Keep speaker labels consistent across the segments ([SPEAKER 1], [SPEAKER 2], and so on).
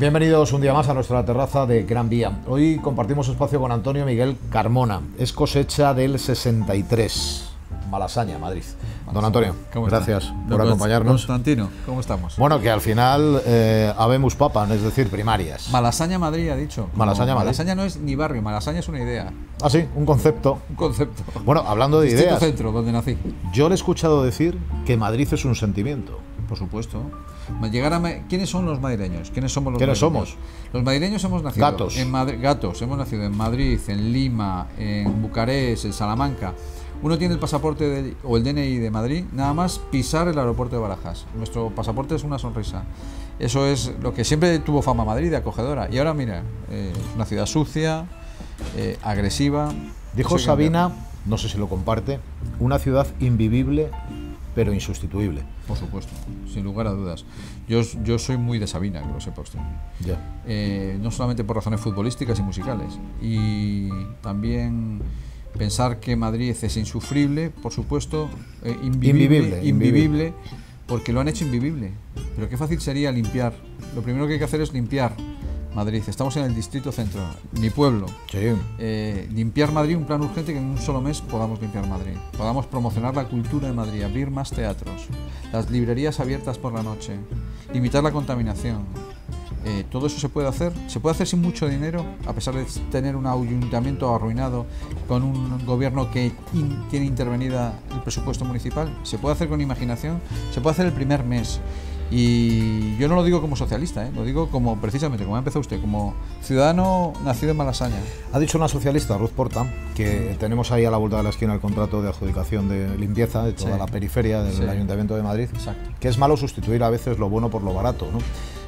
[SPEAKER 1] Bienvenidos un día más a nuestra terraza de Gran Vía. Hoy compartimos espacio con Antonio Miguel Carmona. Es cosecha del 63. Malasaña, Madrid. Don Antonio, gracias por acompañarnos.
[SPEAKER 2] Constantino, ¿cómo estamos?
[SPEAKER 1] Bueno, que al final habemus papam, es decir, primarias.
[SPEAKER 2] Malasaña Madrid, ha dicho.
[SPEAKER 1] Malasaña Madrid.
[SPEAKER 2] Malasaña no es ni barrio, Malasaña es una idea.
[SPEAKER 1] Ah, sí, un concepto.
[SPEAKER 2] Un concepto.
[SPEAKER 1] Bueno, hablando de
[SPEAKER 2] Distrito
[SPEAKER 1] ideas.
[SPEAKER 2] Centro, donde nací.
[SPEAKER 1] Yo le he escuchado decir que Madrid es un sentimiento.
[SPEAKER 2] Por supuesto. ¿Quiénes son los madrileños? ¿Quiénes somos los
[SPEAKER 1] ¿Quiénes
[SPEAKER 2] madrileños?
[SPEAKER 1] somos?
[SPEAKER 2] Los madrileños hemos nacido
[SPEAKER 1] Gatos.
[SPEAKER 2] en Madrid. Gatos. Hemos nacido en Madrid, en Lima, en Bucarest, en Salamanca. Uno tiene el pasaporte o el DNI de Madrid, nada más pisar el aeropuerto de Barajas. Nuestro pasaporte es una sonrisa. Eso es lo que siempre tuvo fama Madrid, de acogedora. Y ahora, mira, es una ciudad sucia, agresiva.
[SPEAKER 1] Dijo Sabina, no sé si lo comparte, una ciudad invivible pero insustituible.
[SPEAKER 2] Por supuesto, sin lugar a dudas. Yo soy muy de Sabina, que lo sepa usted.
[SPEAKER 1] Ya.
[SPEAKER 2] No solamente por razones futbolísticas y musicales. Y también pensar que Madrid es insufrible, por supuesto, invivible, porque lo han hecho invivible. Pero qué fácil sería limpiar. Lo primero que hay que hacer es limpiar Madrid. Estamos en el Distrito Centro, mi pueblo.
[SPEAKER 1] Sí.
[SPEAKER 2] Limpiar Madrid, un plan urgente que en un solo mes podamos limpiar Madrid. Podamos promocionar la cultura de Madrid, abrir más teatros, las librerías abiertas por la noche, limitar la contaminación. Todo eso se puede hacer sin mucho dinero, a pesar de tener un ayuntamiento arruinado, con un gobierno que tiene intervenida el presupuesto municipal. Se puede hacer con imaginación, se puede hacer el primer mes. Y yo no lo digo como socialista, lo digo como, precisamente, como ha empezado usted, como ciudadano nacido en Malasaña.
[SPEAKER 1] Ha dicho una socialista, Ruth Porta, que tenemos ahí a la vuelta de la esquina el contrato de adjudicación de limpieza de toda la periferia del Ayuntamiento de Madrid.
[SPEAKER 2] Exacto.
[SPEAKER 1] Que es malo sustituir a veces lo bueno por lo barato, ¿no?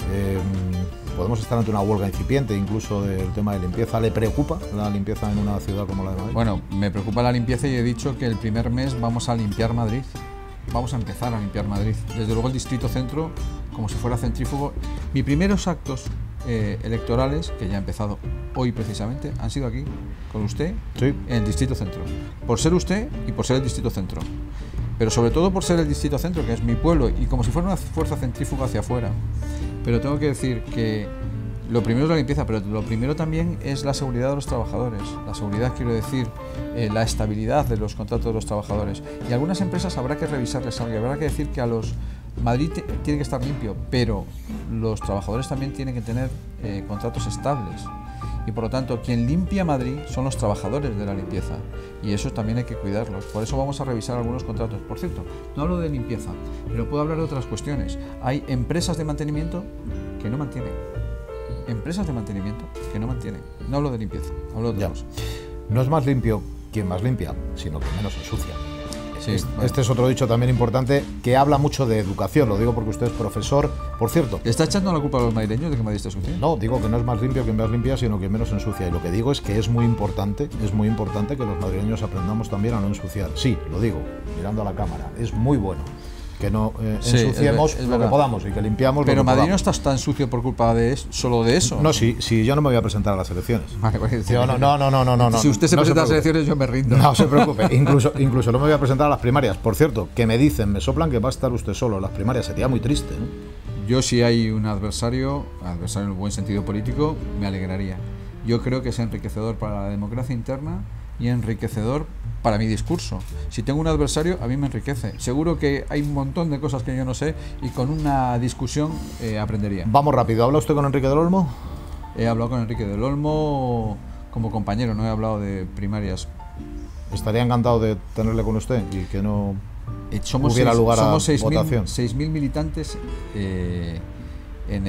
[SPEAKER 1] Podemos estar ante una huelga incipiente incluso del tema de limpieza. ¿Le preocupa la limpieza en una ciudad como la de Madrid?
[SPEAKER 2] Bueno, me preocupa la limpieza y he dicho que el primer mes vamos a limpiar Madrid. Vamos a empezar a limpiar Madrid. Desde luego el Distrito Centro, como si fuera centrífugo. Mis primeros actos electorales, que ya he empezado hoy precisamente, han sido aquí, con usted,
[SPEAKER 1] sí,
[SPEAKER 2] en el Distrito Centro. Por ser usted y por ser el Distrito Centro. Pero sobre todo por ser el Distrito Centro, que es mi pueblo, y como si fuera una fuerza centrífuga hacia afuera. Pero tengo que decir que lo primero es la limpieza, pero lo primero también es la seguridad de los trabajadores. La seguridad, quiero decir, la estabilidad de los contratos de los trabajadores. Y algunas empresas habrá que revisarles algo, habrá que decir que a los... Madrid tiene que estar limpio, pero los trabajadores también tienen que tener contratos estables. Y por lo tanto, quien limpia Madrid son los trabajadores de la limpieza. Y eso también hay que cuidarlos. Por eso vamos a revisar algunos contratos. Por cierto, no hablo de limpieza, pero puedo hablar de otras cuestiones. Hay empresas de mantenimiento que no mantienen. Empresas de mantenimiento que no mantienen. No hablo de limpieza, hablo de otros.
[SPEAKER 1] No es más limpio quien más limpia, sino que menos ensucia.
[SPEAKER 2] Sí,
[SPEAKER 1] este es otro dicho también importante que habla mucho de educación. Lo digo porque usted es profesor. Por cierto,
[SPEAKER 2] ¿está echando la culpa a los madrileños de que Madrid esté sucio?
[SPEAKER 1] No, digo que no es más limpio quien más limpia, sino que menos ensucia. Y lo que digo es que es muy importante que los madrileños aprendamos también a no ensuciar. Sí, lo digo, mirando a la cámara. Es muy bueno que no ensuciemos lo que podamos y que limpiamos
[SPEAKER 2] pero
[SPEAKER 1] lo que
[SPEAKER 2] Madrid
[SPEAKER 1] podamos.
[SPEAKER 2] no está tan sucio por culpa de eso, solo de eso.
[SPEAKER 1] No, sí, yo no me voy a presentar a las elecciones.
[SPEAKER 2] Vale, pues,
[SPEAKER 1] Yo no.
[SPEAKER 2] Si usted se presenta a las elecciones, yo me rindo.
[SPEAKER 1] No se preocupe, incluso no me voy a presentar a las primarias. Por cierto, que me dicen, me soplan que va a estar usted solo en las primarias. Sería muy triste, ¿no?
[SPEAKER 2] Yo, si hay un adversario en el buen sentido político, me alegraría. Yo creo que es enriquecedor para la democracia interna y enriquecedor para mi discurso. Si tengo un adversario, a mí me enriquece. Seguro que hay un montón de cosas que yo no sé y con una discusión aprendería.
[SPEAKER 1] Vamos rápido. ¿Habla usted con Enrique del Olmo?
[SPEAKER 2] He hablado con Enrique del Olmo como compañero, no he hablado de primarias.
[SPEAKER 1] Estaría encantado de tenerle con usted y que no hubiera
[SPEAKER 2] 6.000 militantes en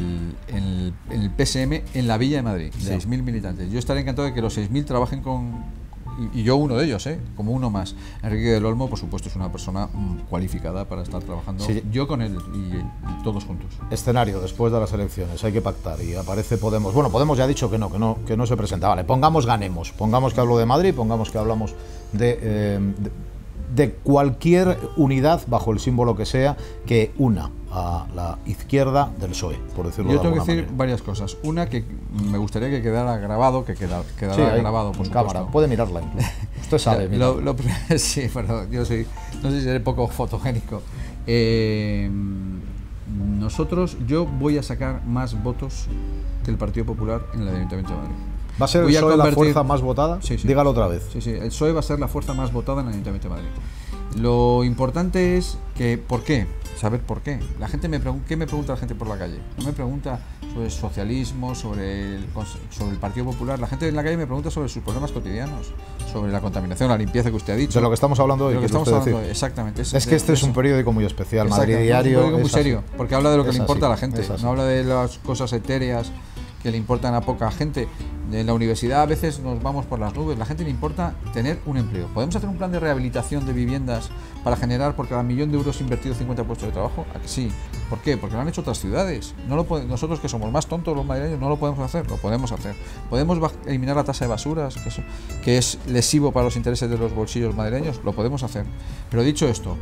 [SPEAKER 2] el PSM en la Villa de Madrid. 6.000 militantes. Yo estaré encantado de que los 6.000 trabajen con... Y yo uno de ellos, como uno más. Enrique del Olmo, por supuesto, es una persona cualificada para estar trabajando. Sí. Yo con él y todos juntos.
[SPEAKER 1] Escenario después de las elecciones, hay que pactar y aparece Podemos. Bueno, Podemos ya ha dicho que no se presenta. Vale, ganemos. Pongamos que hablo de Madrid, pongamos que hablamos de cualquier unidad bajo el símbolo que sea que una a la izquierda del PSOE, por decirlo de alguna manera. Yo
[SPEAKER 2] tengo que decir varias cosas. Una, que me gustaría que quedara grabado, quedará grabado por
[SPEAKER 1] cámara. Puede mirarla incluso. Usted sabe.
[SPEAKER 2] Sí, pero yo no sé si seré poco fotogénico. Yo voy a sacar más votos que el Partido Popular en el Ayuntamiento de Madrid.
[SPEAKER 1] ¿Va a ser el PSOE la fuerza más votada?
[SPEAKER 2] Sí.
[SPEAKER 1] Dígalo otra vez.
[SPEAKER 2] Sí, el PSOE va a ser la fuerza más votada en el Ayuntamiento de Madrid. Lo importante es que, ¿por qué? Saber por qué. La gente ¿qué me pregunta la gente por la calle? No me pregunta sobre el socialismo, sobre el Partido Popular. La gente en la calle me pregunta sobre sus problemas cotidianos, sobre la contaminación, la limpieza que usted ha dicho.
[SPEAKER 1] De lo que estamos hablando hoy.
[SPEAKER 2] De lo que estamos hablando hoy, exactamente.
[SPEAKER 1] Es que este es un periódico muy especial, Madrid Diario.
[SPEAKER 2] Es un periódico muy serio, porque habla de lo que le importa a la gente,
[SPEAKER 1] no
[SPEAKER 2] habla de las cosas etéreas que le importan a poca gente. En la universidad a veces nos vamos por las nubes. La gente le importa tener un empleo. ¿Podemos hacer un plan de rehabilitación de viviendas para generar por cada €1.000.000 invertido 50 puestos de trabajo? ¿A que sí? ¿Por qué? Porque lo han hecho otras ciudades. Nosotros, que somos más tontos los madrileños, no lo podemos hacer. Lo podemos hacer. Podemos eliminar la tasa de basuras, que es lesivo para los intereses de los bolsillos madrileños. Lo podemos hacer. Pero dicho esto,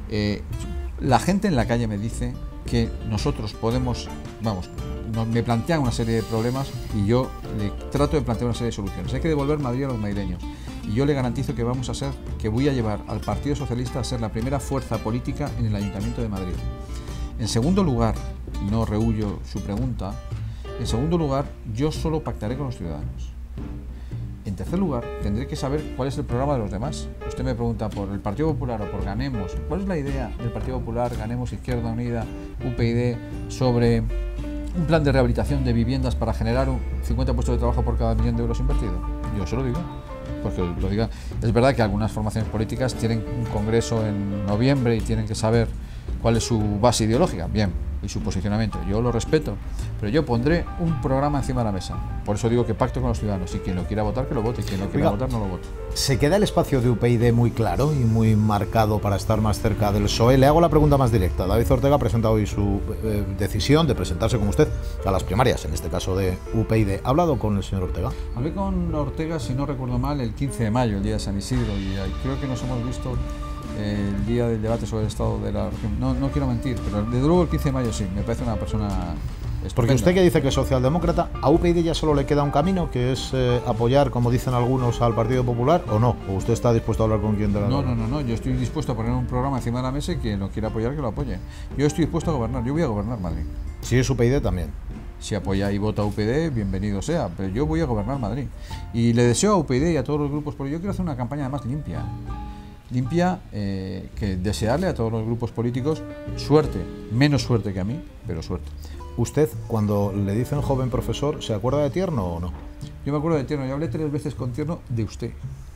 [SPEAKER 2] la gente en la calle me dice que nosotros podemos, me plantean una serie de problemas y yo le trato de plantear una serie de soluciones. Hay que devolver Madrid a los madrileños y yo le garantizo que voy a llevar al Partido Socialista a ser la primera fuerza política en el Ayuntamiento de Madrid. En segundo lugar, y no rehuyo su pregunta, en segundo lugar, yo solo pactaré con los ciudadanos. En tercer lugar, tendré que saber cuál es el programa de los demás. Usted me pregunta por el Partido Popular o por Ganemos. ¿Cuál es la idea del Partido Popular, Ganemos, Izquierda Unida, UPyD sobre un plan de rehabilitación de viviendas para generar 50 puestos de trabajo por cada €1.000.000 invertido? Yo se lo digo, porque lo diga. Es verdad que algunas formaciones políticas tienen un congreso en noviembre y tienen que saber cuál es su base ideológica, bien, y su posicionamiento. Yo lo respeto, pero yo pondré un programa encima de la mesa. Por eso digo que pacto con los ciudadanos, y quien lo quiera votar, que lo vote, y quien no quiera votar, no lo vote.
[SPEAKER 1] ¿Se queda el espacio de UPyD muy claro y muy marcado para estar más cerca del PSOE? Le hago la pregunta más directa. David Ortega ha presentado hoy su decisión de presentarse como usted a las primarias, en este caso de UPyD. ¿Ha hablado con el señor Ortega?
[SPEAKER 2] Hablé con Ortega, si no recuerdo mal, el 15 de mayo, el día de San Isidro, y creo que nos hemos visto el día del debate sobre el estado de la región. No quiero mentir, pero desde luego el 15 de mayo sí, me parece una persona estupenda.
[SPEAKER 1] Porque usted, que dice que es socialdemócrata, ¿a UPyD ya solo le queda un camino, que es apoyar, como dicen algunos, al Partido Popular, o no? ¿O usted está dispuesto a hablar con quien de la norma?
[SPEAKER 2] No, yo estoy dispuesto a poner un programa encima de la mesa y quien lo quiera apoyar, que lo apoye. Yo estoy dispuesto a gobernar, yo voy a gobernar Madrid.
[SPEAKER 1] Si es UPyD también.
[SPEAKER 2] Si apoya y vota a UPyD, bienvenido sea, pero yo voy a gobernar Madrid. Y le deseo a UPyD y a todos los grupos, porque yo quiero hacer una campaña además limpia, que desearle a todos los grupos políticos suerte, menos suerte que a mí, pero suerte.
[SPEAKER 1] ¿Usted, cuando le dicen joven profesor, se acuerda de Tierno o no?
[SPEAKER 2] Yo me acuerdo de Tierno, yo hablé 3 veces con Tierno de usted.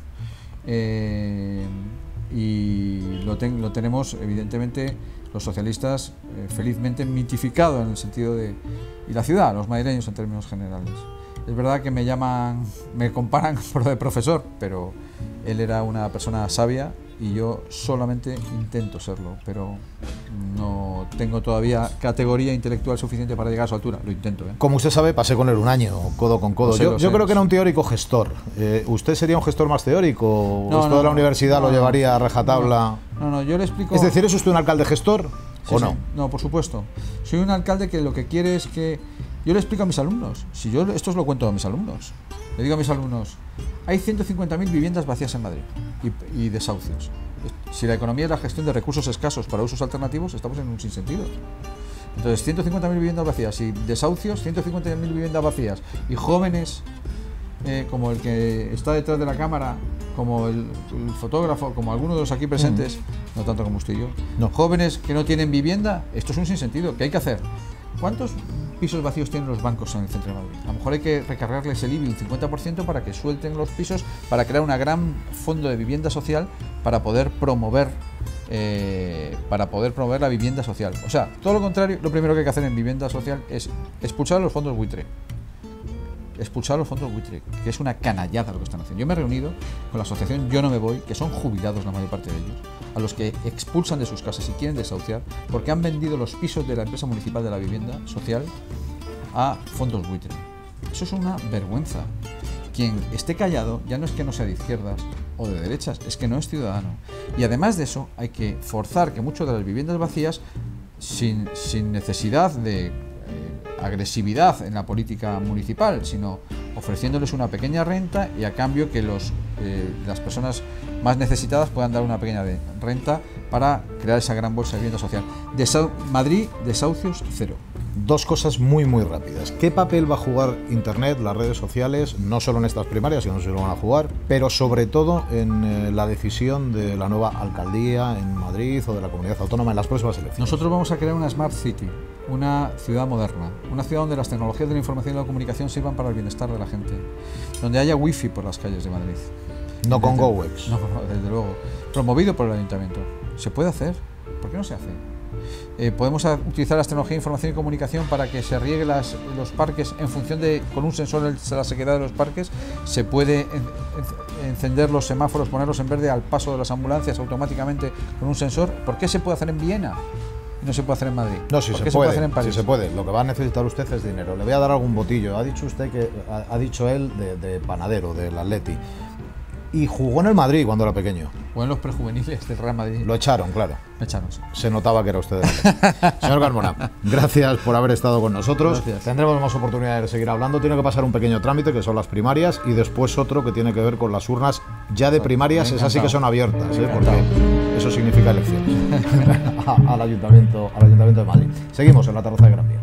[SPEAKER 2] Y lo tenemos, evidentemente, los socialistas felizmente mitificado en el sentido de... y la ciudad, los madrileños en términos generales. Es verdad que me comparan por lo de profesor, pero él era una persona sabia y yo solamente intento serlo, pero no tengo todavía categoría intelectual suficiente para llegar a su altura. Lo intento, ¿eh?
[SPEAKER 1] Como usted sabe, pasé con él un año, codo con codo. Yo creo que era un teórico gestor. ¿Usted sería un gestor más teórico? ¿O esto de la universidad lo llevaría a rajatabla?
[SPEAKER 2] No, yo le explico...
[SPEAKER 1] Es decir, ¿es usted un alcalde gestor o no?
[SPEAKER 2] Sí. No, por supuesto. Soy un alcalde que lo que quiere es que... Yo le explico a mis alumnos, esto os lo cuento a mis alumnos, le digo a mis alumnos, hay 150.000 viviendas vacías en Madrid y desahucios. Si la economía es la gestión de recursos escasos para usos alternativos, estamos en un sinsentido. Entonces, 150.000 viviendas vacías y desahucios, 150.000 viviendas vacías y jóvenes como el que está detrás de la cámara, como el fotógrafo, como algunos de los aquí presentes, no tanto como usted y yo, jóvenes que no tienen vivienda, esto es un sinsentido. ¿Qué hay que hacer? ¿Cuántos pisos vacíos tienen los bancos en el centro de Madrid? A lo mejor hay que recargarles el IBI un 50% para que suelten los pisos, para crear una gran fondo de vivienda social para poder promover la vivienda social. O sea, todo lo contrario, lo primero que hay que hacer en vivienda social es expulsar los fondos buitre. Que es una canallada lo que están haciendo. Yo me he reunido con la asociación Yo No Me Voy, que son jubilados la mayor parte de ellos, a los que expulsan de sus casas y quieren desahuciar porque han vendido los pisos de la empresa municipal de la vivienda social a fondos buitre. Eso es una vergüenza. Quien esté callado ya no es que no sea de izquierdas o de derechas, es que no es ciudadano. Y además de eso, hay que forzar que muchas de las viviendas vacías, sin necesidad de agresividad en la política municipal, sino ofreciéndoles una pequeña renta y a cambio que los las personas más necesitadas puedan dar una pequeña renta para crear esa gran bolsa de vivienda social. Madrid, desahucios cero.
[SPEAKER 1] Dos cosas muy rápidas. ¿Qué papel va a jugar Internet, las redes sociales, no solo en estas primarias, sino que se lo van a jugar, pero sobre todo en la decisión de la nueva alcaldía en Madrid o de la comunidad autónoma en las próximas elecciones?
[SPEAKER 2] Nosotros vamos a crear una Smart City, una ciudad moderna, una ciudad donde las tecnologías de la información y la comunicación sirvan para el bienestar de la gente, donde haya wifi por las calles de Madrid.
[SPEAKER 1] No con GoWex.
[SPEAKER 2] No, desde luego. Promovido por el ayuntamiento. ¿Se puede hacer? ¿Por qué no se hace? Podemos utilizar las tecnologías de información y comunicación para que se riegue los parques en función de, con un sensor de la sequedad de los parques, se puede encender los semáforos, ponerlos en verde al paso de las ambulancias automáticamente con un sensor. ¿Por qué se puede hacer en Viena y no se puede hacer en Madrid?
[SPEAKER 1] No, si se puede, hacer en París? Si se puede. Lo que va a necesitar usted es dinero. Le voy a dar algún botillo. Ha dicho usted que ha dicho él de panadero, del Atleti. Y jugó en el Madrid cuando era pequeño.
[SPEAKER 2] O en los prejuveniles del Real Madrid.
[SPEAKER 1] Lo echaron, claro.
[SPEAKER 2] Lo echaron.
[SPEAKER 1] Se notaba que era usted. Señor Carmona, gracias por haber estado con nosotros.
[SPEAKER 2] Gracias.
[SPEAKER 1] Tendremos más oportunidades de seguir hablando. Tiene que pasar un pequeño trámite, que son las primarias, y después otro que tiene que ver con las urnas ya de primarias. Esas sí que son abiertas, porque eso significa elecciones al Ayuntamiento de Madrid. Seguimos en la terraza de Gran Vía.